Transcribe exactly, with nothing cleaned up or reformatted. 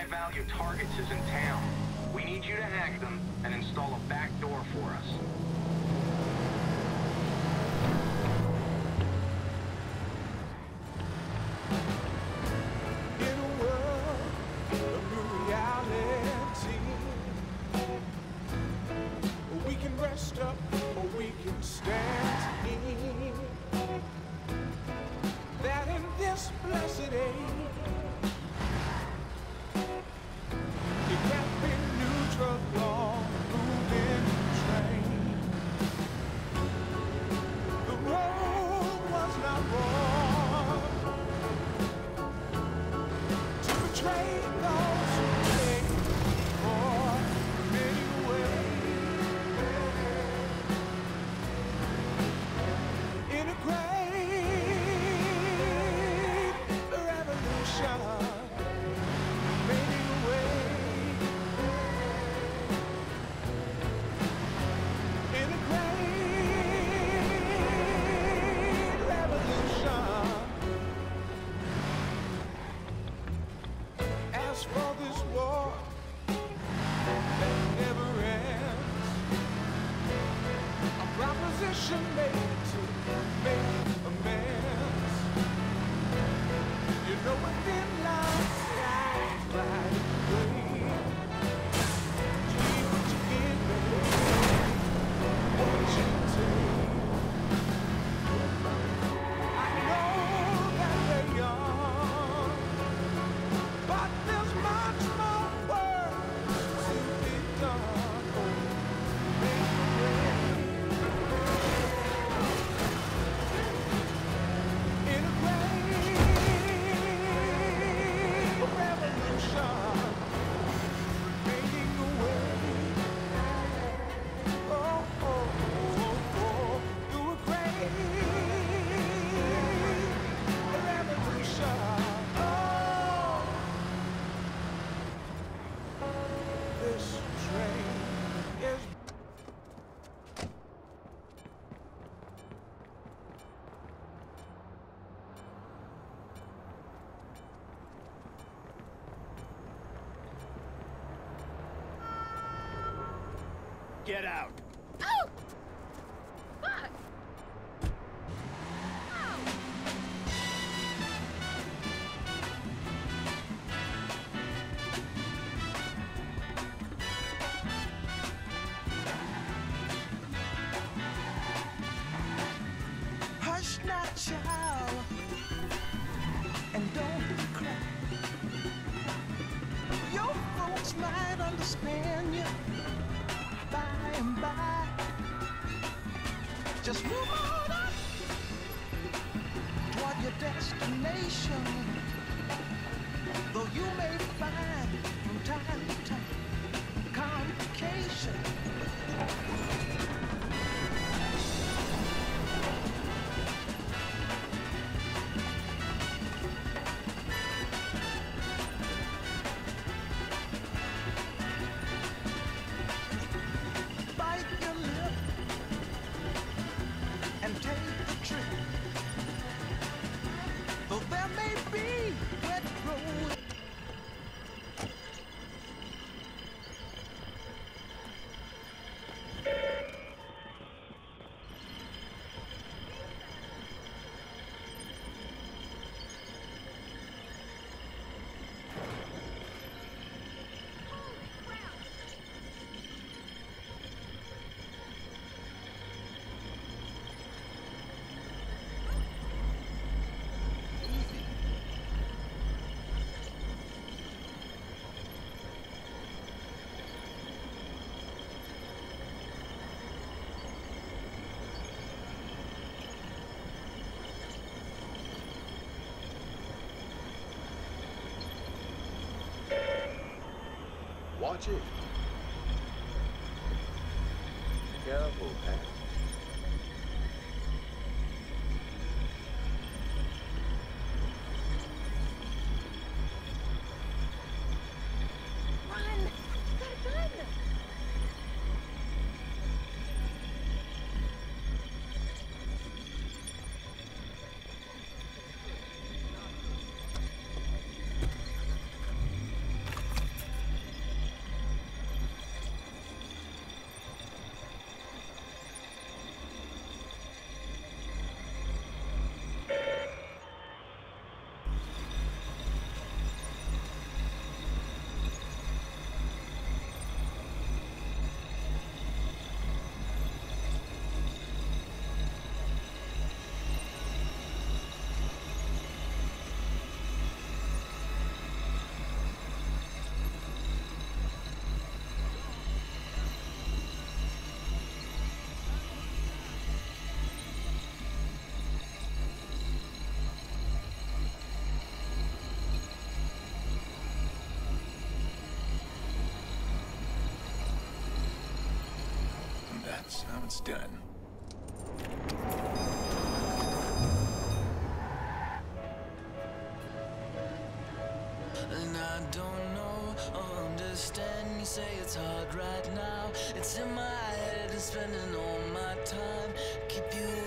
high-value targets is in town. We need you to hack them and install a back door for us. In a world of new reality, we can rest up or we can stand in. That in this blessed age, it can't be neutral, long moving train. The road was not wrong to betray those who paid for many ways. In a great revolution, making a way. In a great revolution. As for this war that never ends, a proposition made to make amends. You know within life, right, right away. Keep what you give, baby, what you take. I know that they're young, but there's much more work to be done. Oh, make a way. In a great revolution, making a way. Oh, oh, oh, oh, through a great revolution. Oh, this train is. Get out! Oh! Fuck! Ow! Hush now, child, and don't cry. Your folks might understand you by and by. Just move on up toward your destination. Though you may find from time to time complication. Bite your lip and take the trip. Though there may be wet roads. Watch it. Careful, Pat. Run! Got a gun! chance. Now it's done. And I don't know or understand. You say it's hard right now. It's in my head and spending all my time. Keep you